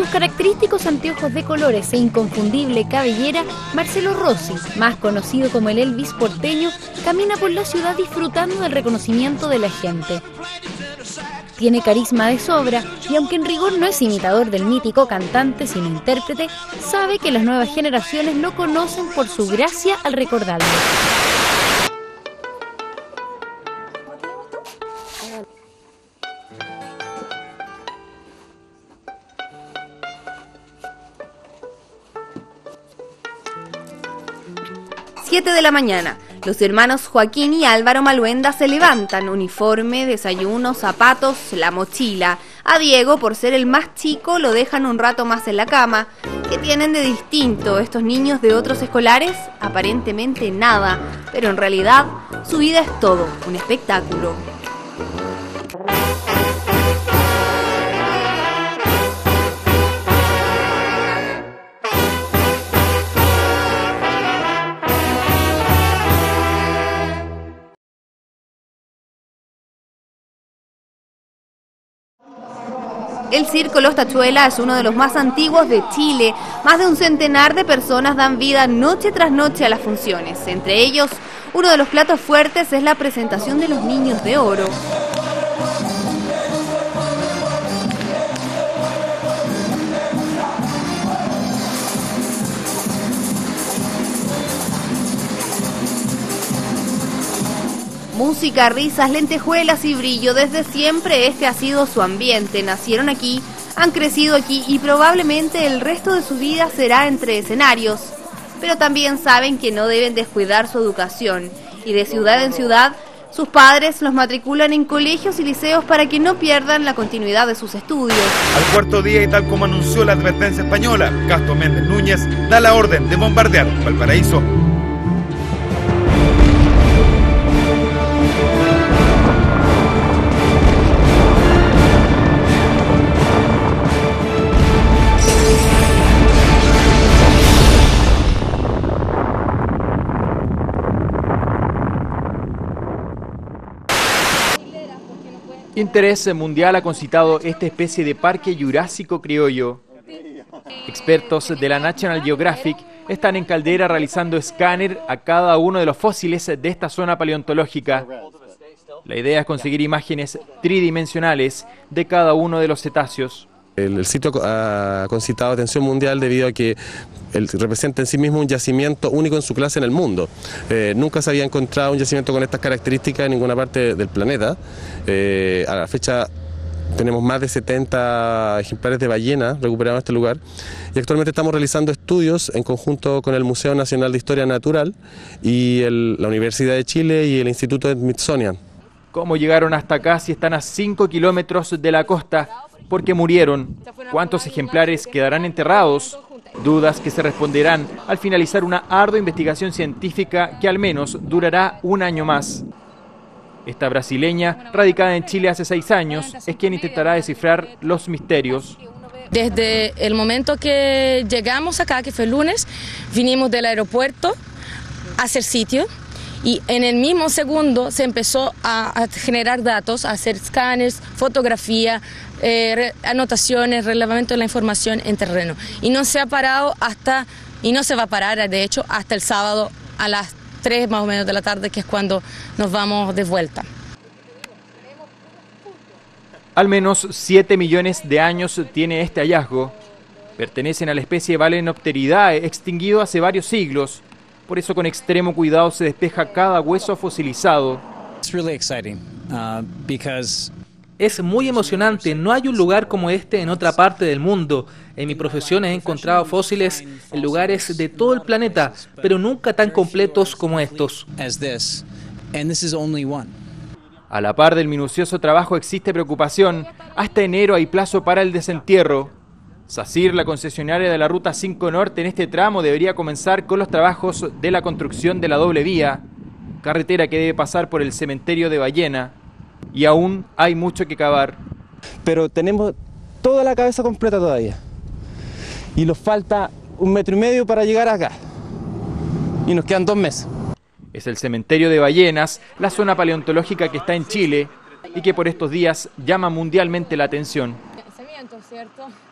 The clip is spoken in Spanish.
característicos anteojos de colores e inconfundible cabellera, Marcelo Rossi, más conocido como el Elvis porteño, camina por la ciudad disfrutando del reconocimiento de la gente. Tiene carisma de sobra y aunque en rigor no es imitador del mítico cantante sino intérprete, sabe que las nuevas generaciones lo conocen por su gracia al recordarlo. Siete de la mañana. Los hermanos Joaquín y Álvaro Maluenda se levantan, uniforme, desayuno, zapatos, la mochila. A Diego, por ser el más chico, lo dejan un rato más en la cama. ¿Qué tienen de distinto estos niños de otros escolares? Aparentemente nada, pero en realidad su vida es todo, un espectáculo. El Circo Los Tachuela es uno de los más antiguos de Chile. Más de un centenar de personas dan vida noche tras noche a las funciones. Entre ellos, uno de los platos fuertes es la presentación de los Niños de Oro. Música, risas, lentejuelas y brillo, desde siempre este ha sido su ambiente. Nacieron aquí, han crecido aquí y probablemente el resto de su vida será entre escenarios. Pero también saben que no deben descuidar su educación y de ciudad en ciudad sus padres los matriculan en colegios y liceos para que no pierdan la continuidad de sus estudios. Al cuarto día y tal como anunció la advertencia española, Castro Méndez Núñez da la orden de bombardear Valparaíso. Interés mundial ha concitado esta especie de parque jurásico criollo. Expertos de la National Geographic están en Caldera realizando escáner a cada uno de los fósiles de esta zona paleontológica. La idea es conseguir imágenes tridimensionales de cada uno de los cetáceos. El sitio ha concitado atención mundial debido a que representa en sí mismo un yacimiento único en su clase en el mundo. Nunca se había encontrado un yacimiento con estas características en ninguna parte del planeta. A la fecha tenemos más de 70 ejemplares de ballena recuperados en este lugar y actualmente estamos realizando estudios en conjunto con el Museo Nacional de Historia Natural y la Universidad de Chile y el Instituto Smithsonian. ¿Cómo llegaron hasta acá si están a 5 kilómetros de la costa? ¿Por qué murieron? ¿Cuántos ejemplares quedarán enterrados? Dudas que se responderán al finalizar una ardua investigación científica que al menos durará un año más. Esta brasileña, radicada en Chile hace 6 años, es quien intentará descifrar los misterios. Desde el momento que llegamos acá, que fue el lunes, vinimos del aeropuerto a hacer sitio. Y en el mismo segundo se empezó a generar datos, a hacer escáneres, fotografía, anotaciones, relevamiento de la información en terreno. Y no se ha parado y no se va a parar, de hecho, hasta el sábado a las 3 más o menos de la tarde, que es cuando nos vamos de vuelta. Al menos 7 millones de años tiene este hallazgo. Pertenecen a la especie Balaenopteridae, extinguido hace varios siglos. Por eso con extremo cuidado se despeja cada hueso fosilizado. Es muy emocionante, no hay un lugar como este en otra parte del mundo. En mi profesión he encontrado fósiles en lugares de todo el planeta, pero nunca tan completos como estos. A la par del minucioso trabajo existe preocupación. Hasta enero hay plazo para el desentierro. SACIR, la concesionaria de la Ruta 5 Norte en este tramo, debería comenzar con los trabajos de la construcción de la doble vía, carretera que debe pasar por el cementerio de Ballena, y aún hay mucho que cavar. Pero tenemos toda la cabeza completa todavía, y nos falta 1,5 metros para llegar acá, y nos quedan 2 meses. Es el cementerio de Ballenas, la zona paleontológica que está en Chile, y que por estos días llama mundialmente la atención. ¿Cierto?